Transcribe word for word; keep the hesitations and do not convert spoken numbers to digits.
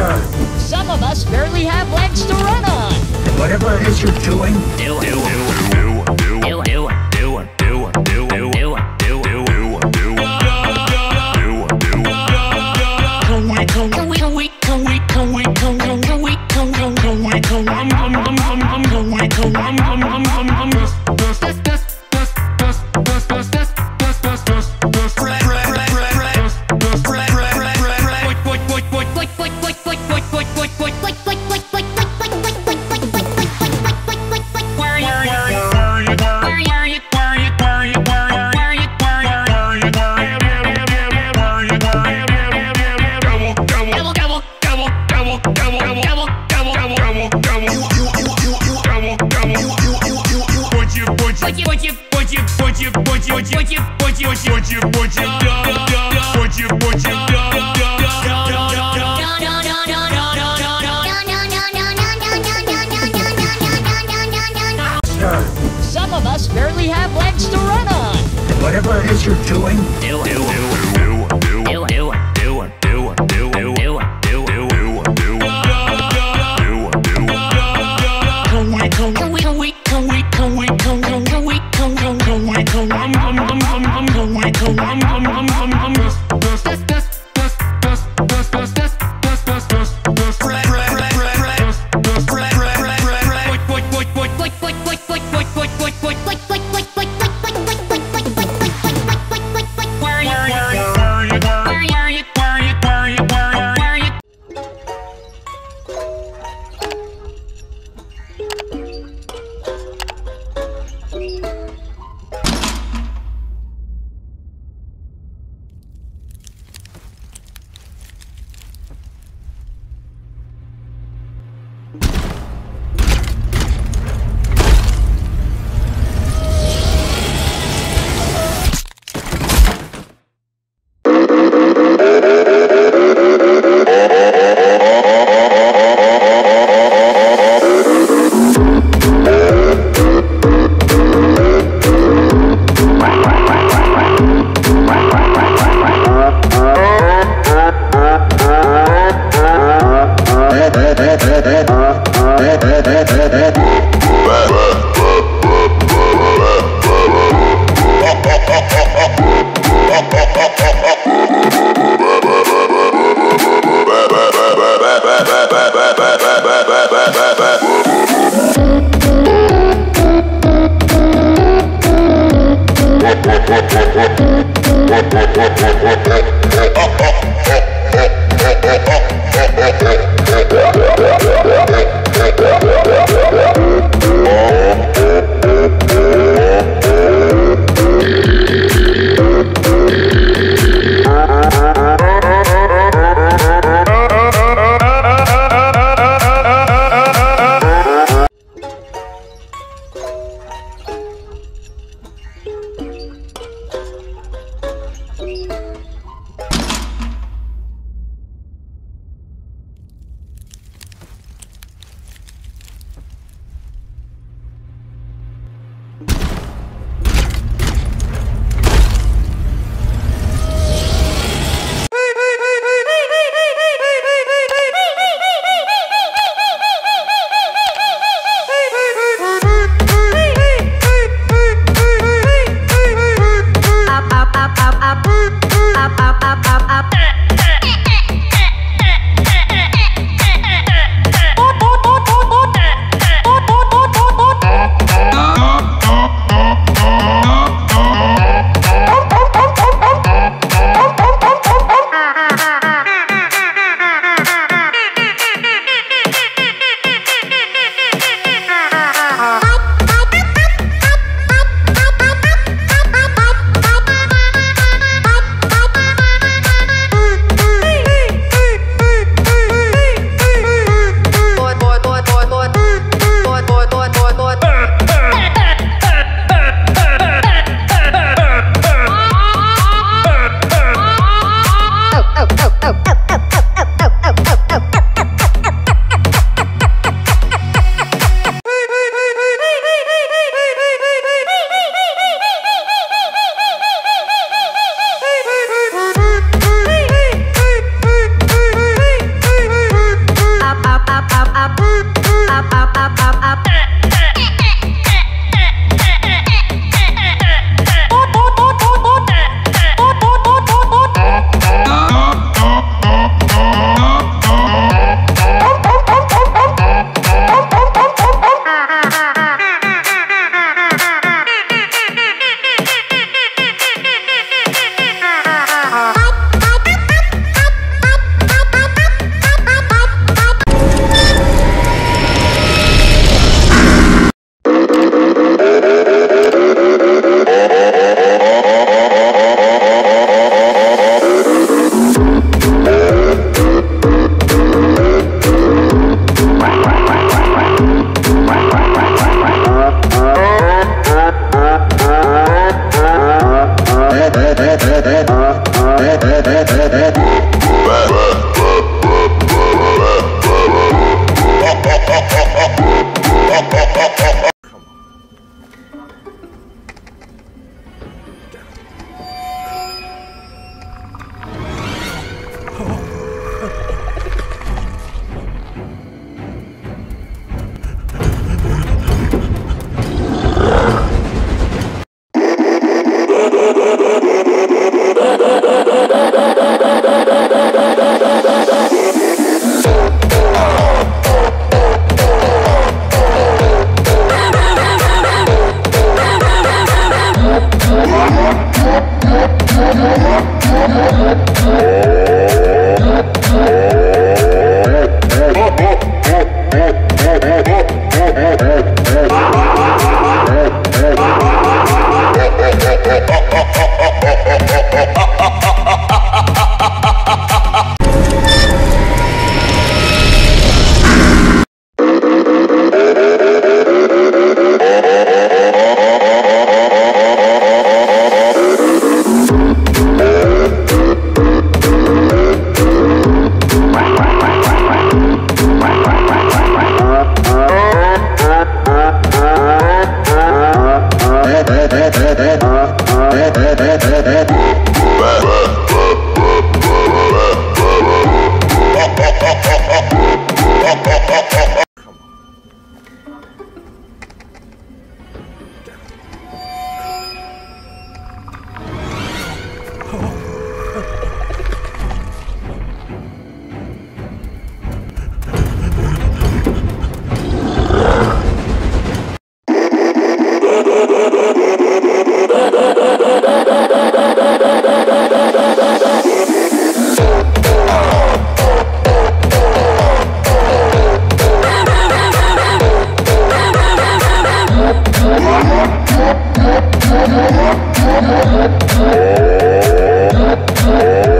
Some of us barely have legs to run on. Whatever it is you're doing, do do do do do do do do do do do Can we can we can we can we can we can we can we can we can we can um um um um um can we can um um um um um this this this this this this this this this this this this Some of us barely have legs to run on. whatever it is you're doing, do do do do do do do do do do do Can we can we can we can we can we can can can we can can can we can um um um um um can we can um um um um um this this this this this this this this this this this this Yeah. Oh,